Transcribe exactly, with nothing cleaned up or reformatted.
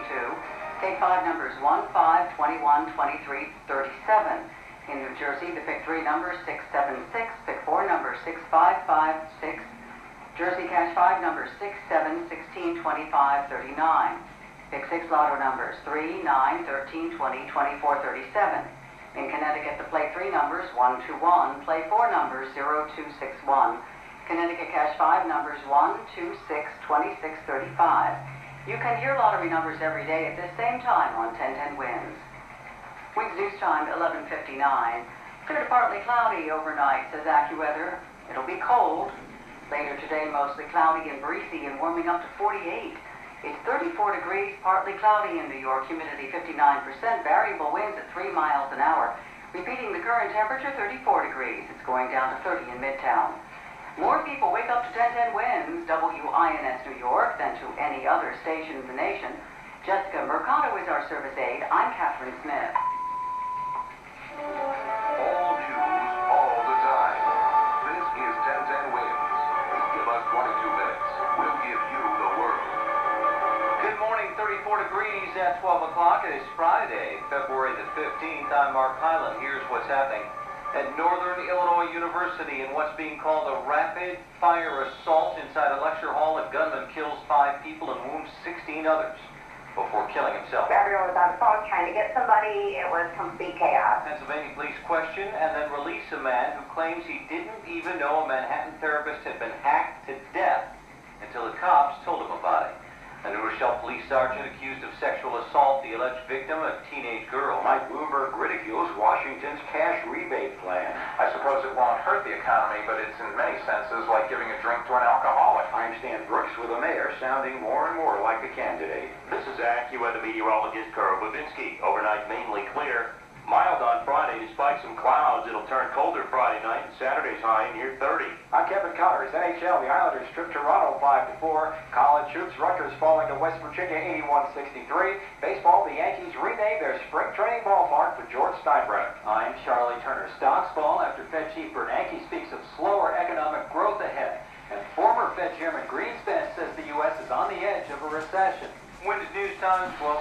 twenty-two. Take five numbers one, five, twenty-one, twenty-three, thirty-seven. In New Jersey, the pick three number six seven six, pick four number six five five six. Jersey cash five numbers six, seven, sixteen, twenty-five, thirty-nine. Pick six lotto numbers three, nine, thirteen, twenty, twenty-four, thirty-seven. In Connecticut, the play three numbers one two one, play four numbers zero two six one. Connecticut cash five numbers one, two, six, twenty-six, thirty-five. You can hear lottery numbers every day at this same time on ten ten Wins. Wings news time eleven fifty-nine. Clear to partly cloudy overnight, says AccuWeather. It'll be cold. Later today, mostly cloudy and breezy and warming up to forty-eight. It's thirty-four degrees, partly cloudy in New York, humidity fifty-nine percent, variable winds at three miles an hour. Repeating the current temperature, thirty-four degrees. It's going down to thirty in Midtown. More people wake up to ten ten Wins, W I N S New York, than to any other station in the nation. Jessica Mercado is our service aide. I'm Catherine Smith. All news, all the time. This is ten ten Wins. Give us twenty-two minutes. We'll give you the world. Good morning, thirty-four degrees at twelve o'clock. It is Friday, February the fifteenth. I'm Mark Hyland. Here's what's happening at Northern Illinois University in what's being called a rapid fire assault inside a lecture hall. A gunman kills five people and wounds sixteen others before killing himself. Everyone was on the phone trying to get somebody. It was complete chaos. Pennsylvania police question and then release a man who claims he didn't even know a Manhattan therapist had been hacked to death until the cops told him about it. A New Rochelle police sergeant accused of sexual assault, the alleged victim, a teenage girl. Mike Bloomberg ridicules Washington's cash rebate plan. I suppose it won't hurt the economy, but it's in many senses like giving a drink to an alcoholic. I'm Stan Brooks with the mayor sounding more and more like a candidate. This is AccuWeather meteorologist Carl Babinski. Overnight mainly clear. Mild on Friday despite some clouds. It'll turn colder Friday night and Saturday's high near thirty. I'm Kevin Connors. N H L, the Islanders trip Toronto five to four. College hoops, Rutgers falling to West Virginia eighty-one sixty-three. Baseball, the Yankees rename their spring training ballpark for George Steinbrenner. I'm Charlie Turner. Stocks fall after Fed Chief Bernanke speaks of slower economic growth ahead. And former Fed Chairman Greenspan says the U S is on the edge of a recession. Wins news time, twelve